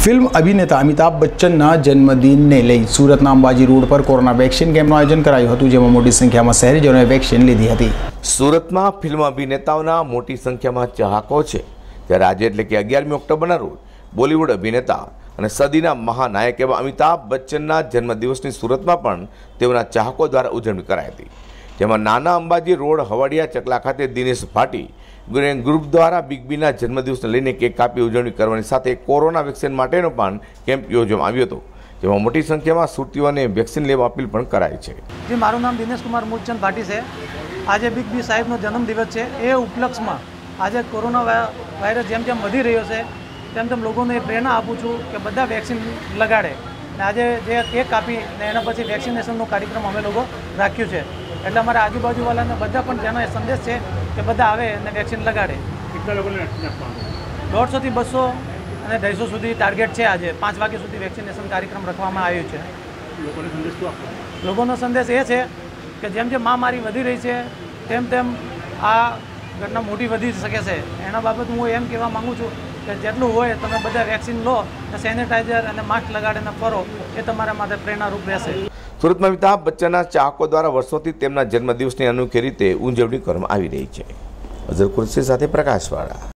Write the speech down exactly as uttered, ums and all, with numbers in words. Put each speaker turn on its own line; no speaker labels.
Film અભિનેતા અમિતાભ બચ્ચનના જન્મદિનને લઈ સુરતના અંબાજી રોડ પર કોરોના વેક્સિન કેમ્પનું આયોજન કરાયું હતું, જેમાં મોટી સંખ્યામાં શહેરીજનોએ વેક્સિન લીધી હતી।
સુરતમાં ફિલ્મ અભિનેતાઓના મોટી સંખ્યામાં ચાહકો છે, ત્યારે આજે એટલે કે અગિયારમી ઓક્ટોબરના રોજ બોલિવૂડ અભિનેતા અને સદીના મહાનાયક એવા અમિતાભ બચ્ચનના જન્મદિવસની સુરતમાં પણ તેઓના ચાહકો દ્વારા ઉજવણી કરાઈ હતી, જેમાં નાના અંબાજી રોડ હવાડિયા ચકલા ખાતે દિનેશ ભાટી ગ્રુપ દ્વારા બિગ બીના જન્મદિવસને લઈને કેક કાપી ઉજવણી કરવાની સાથે કોરોના વેક્સિન માટેનો પણ કેમ્પ યોજવામાં આવ્યો હતો, જેમાં મોટી સંખ્યામાં સુરતીઓને વેક્સિન લેવા અપીલ પણ કરાઈ છે।
જી, મારું નામ દિનેશ કુમાર મૂળચંદ ભાટી છે। આજે બિગ બી સાહેબનો જન્મદિવસ છે। એ ઉપલક્ષમાં આજે કોરોના વાયરસ જેમ જેમ વધી રહ્યો છે તેમ તેમ લોકોને પ્રેરણા આપું છું કે બધા વેક્સિન લગાડે। અને આજે જે કેક કાપી ને એના પછી વેક્સિનેશનનો કાર્યક્રમ અમે લોકો રાખ્યું છે, એટલે અમારા આજુબાજુવાળાને બધા પણ જેનો એ સંદેશ છે કે બધા આવે અને વેક્સિન લગાડે।
કેટલા લોકોને વેક્સિન આપવાનું?
દોઢસોથી બસો અને ઢાઈસો સુધી ટાર્ગેટ છે। આજે પાંચ વાગ્યા સુધી વેક્સિનેશન કાર્યક્રમ રાખવામાં આવ્યું છે।
લોકોને સંદેશ શું આપવાનો?
લોકોનો સંદેશ એ છે કે જેમ જેમ મહામારી વધી રહી છે તેમ તેમ આ ઘટના મોટી વધી શકે છે। એના બાબત હું એમ કહેવા માગું છું કે જેટલું હોય તમે બધા વેક્સિન લો અને સેનિટાઈઝર અને માસ્ક લગાડીને ફરો, એ તમારા માટે પ્રેરણારૂપ રહેશે।
સુરતમાં અમિતાભ બચ્ચનના ચાહકો દ્વારા વર્ષોથી તેમના જન્મદિવસની અનોખી રીતે ઉજવણી કરવામાં આવી રહી છે। અઝર કુરશી સાથે પ્રકાશવાળા।